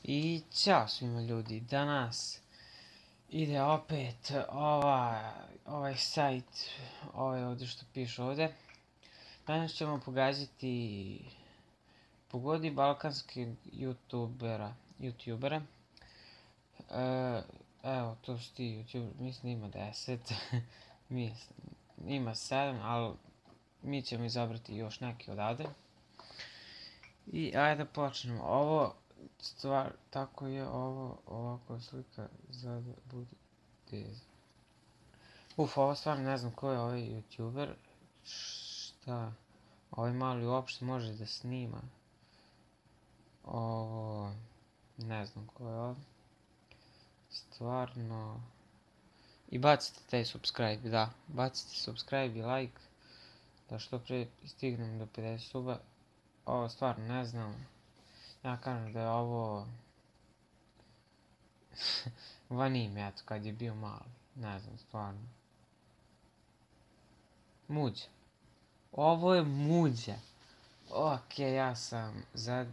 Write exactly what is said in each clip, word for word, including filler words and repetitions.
I ćao svima ljudi, danas ide opet ova, ovaj sajt, ovaj ovdje što piše ovdje. Danas ćemo pogađati pogodi balkanskih youtubera, youtubera. E, evo, to su ti youtuberi, mislim da ima deset, ima sedam, ali mi ćemo izabrati još neki odavde. I ajde da počnemo, ovo stvar, tako je ovo, ovako slika za da bude deza. Uf, ovo stvarno ne znam ko je ovaj youtuber, šta, ovaj mali uopšte može da snima, ovo, ne znam ko je ovo, stvarno, i bacite taj subscribe, da, bacite subscribe i like, da što prije stignem do pedeset suba, ovo stvarno ne znam. Ja kažem da je ovo Vanim, eto, kad je bio mali, ne znam, stvarno. Muđa. Ovo je Muđa. Ok, ja sam zad...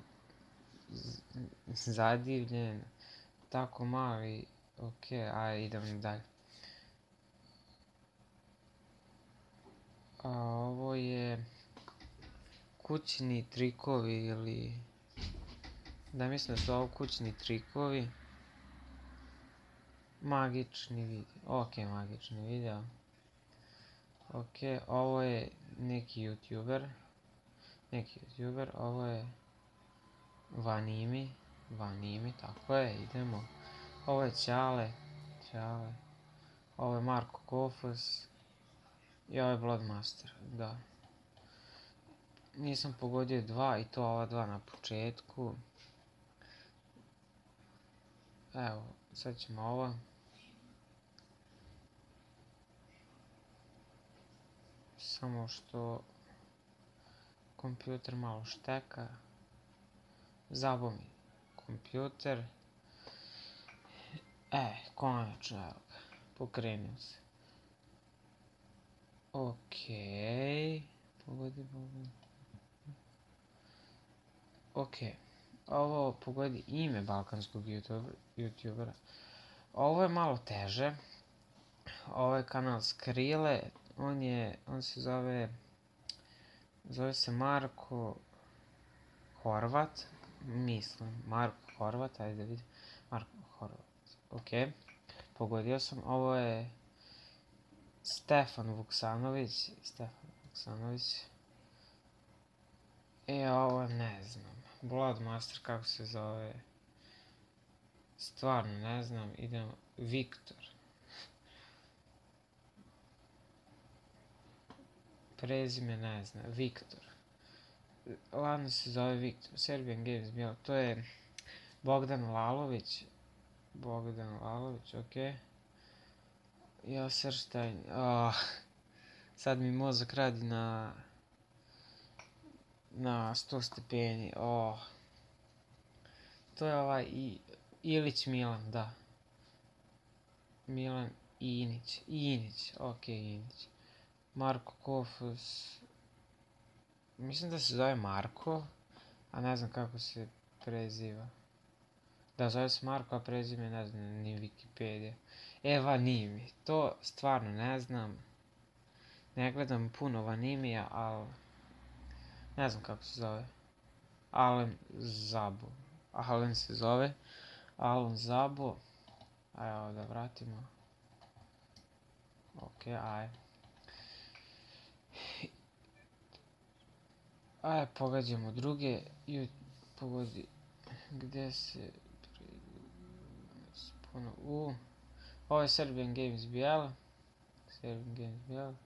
zadivljen, tako mali, ok, ajde idem dalje. A ovo je kućni trikovi ili... Da, mislim da su ovo kućni trikovi. Magični video, ok, magični video. Ok, ovo je neki youtuber. Neki youtuber, ovo je Vanimi. Vanimi, tako je, idemo. Ovo je Ćale. Ćale. Ovo je Marko Kofos. I ovo je Bloodmaster, da. Nisam pogodio dva i to ova dva na početku. Evo, sad ćemo ovo. Samo što kompjuter malo šteka. Zabo mi kompjuter. E, konačno, evo ga, pokrenuo se. Okej, pogodi, pogodi. Okej, ovo pogodi ime balkanskog youtubera. Ovo je malo teže. Ovo je kanal Skrile, on je, on se zove, zove se Marko Horvat, mislim, Marko Horvat, ajde da vidim, Marko Horvat, ok, pogodio sam, ovo je Stefan Vuksanović, Stefan Vuksanović, i ovo ne znam, Bloodmaster kako se zove, stvarno ne znam, idemo, Viktor. Prezime ne znam, Viktor. Ladno se zove Viktor, Serbian Games bio, to je Bogdan Lalović. Bogdan Lalović, ok. Joserštajn, oh, sad mi mozak radi na na sto stepeni, oh. To je ovaj I, Ilić Milan, da. Milan Inić, Inić, ok, Inić. Marko Kofos, mislim da se zove Marko, a ne znam kako se preziva. Da, zove se Marko, a prezime ne znam, ni Wikipedia. E, Vanimi, to stvarno ne znam. Ne gledam puno Vanimija, ali ne znam kako se zove. Alen Zabo. Alen se zove. Alen Zabo. Ajde, ovo da vratimo. Ok, ajde. Ajde, pogađamo druge. Pogodi. Gde se... U... Ovo je Serbian Games B L. Serbian Games B L.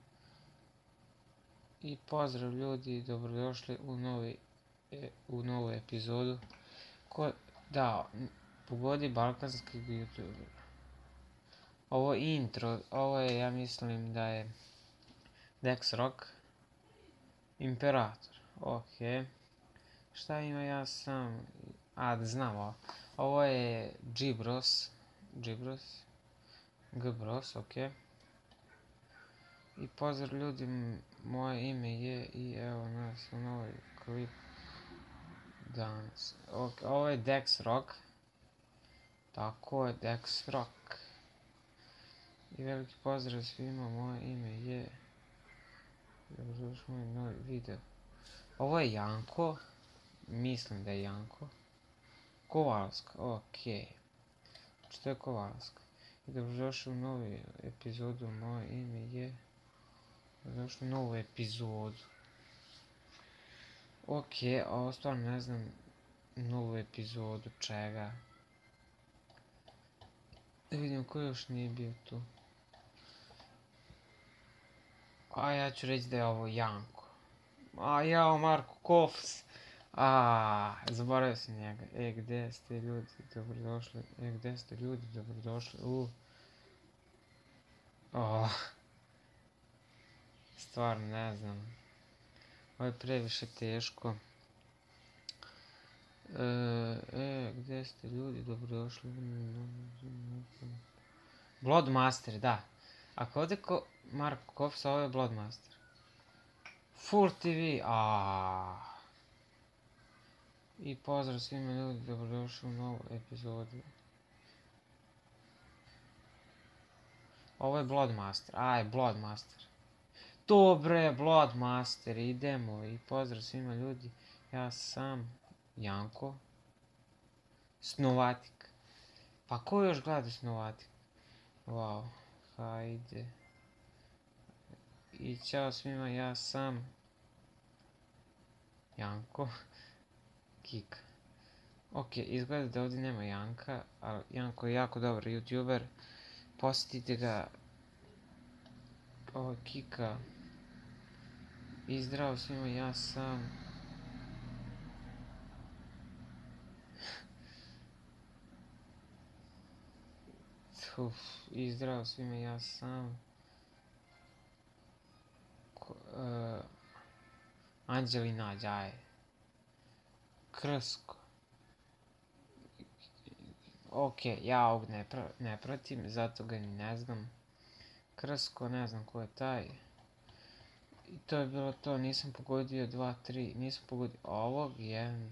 I pozdrav ljudi, dobrodošli u novi... u novu epizodu. Ko... Da, pogodi balkanskog youtubera. Ovo intro, ovo je, ja mislim da je Dexrock. Imperator, ok. Šta ima, ja sam... A, da znam ovo. Ovo je Gbros. Gbros. Gbros, ok. I pozdrav ljudi, moje ime je i evo nas u novoj klip danas. Ok, ovo je Dexrock. Tako je, Dex Rock. I veliki pozdrav svima, moje ime je... Dobrodošli u moj novi video. Ovo je Janko. Mislim da je Janko. Kovalska, okej. Znači to je Kovalska. I dobrodošli u novu epizodu, moje ime je... Dobrodošli u novu epizodu. Okej, a ovo stvarno ne znam novu epizodu čega. Da vidim ko još nije bio tu. A ja ću reći da je ovo Janko. A jao, Marko Kofs. A, zaboravio sam njega. E, gde ste ljudi, dobrodošli. E, gde ste ljudi, dobrodošli. U. O. Stvarno ne znam. Ovo je previše teško. E, e, gde ste ljudi, dobrodošli. Bloodmaster, da. Ako ovdje ko Marko Kofs, ovo je Bloodmaster. Full T V, aaaa. I pozdrav svima ljudi, dobrodošli u novu epizodu. Ovo je Bloodmaster, aj, Bloodmaster. Dobre, Bloodmaster, idemo. I pozdrav svima ljudi, ja sam Janko. Snovatik. Pa ko još gleda Snovatik? Wow, hajde. I ćao svima, ja sam Janko. Kika. Ok, izgleda da ovdje nema Janka, ali Janko je jako dobar youtuber. Posjetite ga. Ovo je Kika. I zdravo svima, ja sam... Uf, i zdravo svima, ja sam... Ko, uh, Anđelina Đaje. Krsko. Ok, ja ovog ne, pr ne pratim, zato ga ni ne znam. Krsko, ne znam ko je taj. I to je bilo to, nisam pogodio dva, tri, nisam pogodio ovog, jedan,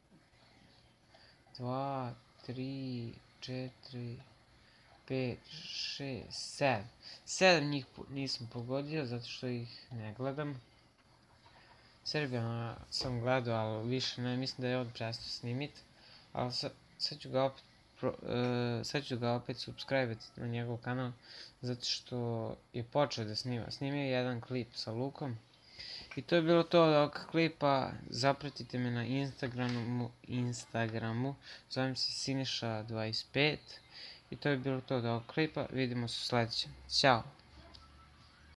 dva, tri, četiri, pet, šest, sedam. Sedam njih nisam pogodio zato što ih ne gledam. Srbijana sam gledao, ali više ne, mislim da je on prestao snimit. Ali sad, sad ću ga opet, pro, uh, sad ću ga opet subscribe-ati na njegov kanal. Zato što je počeo da snima. Snimio je jedan klip sa Lukom. I to je bilo to od ovog klipa. Zapratite me na Instagramu, Instagramu. Zovem se Siniša dvadeset pet. I to je bilo to od ovog klipa. Vidimo se u sljedećem. Ćao!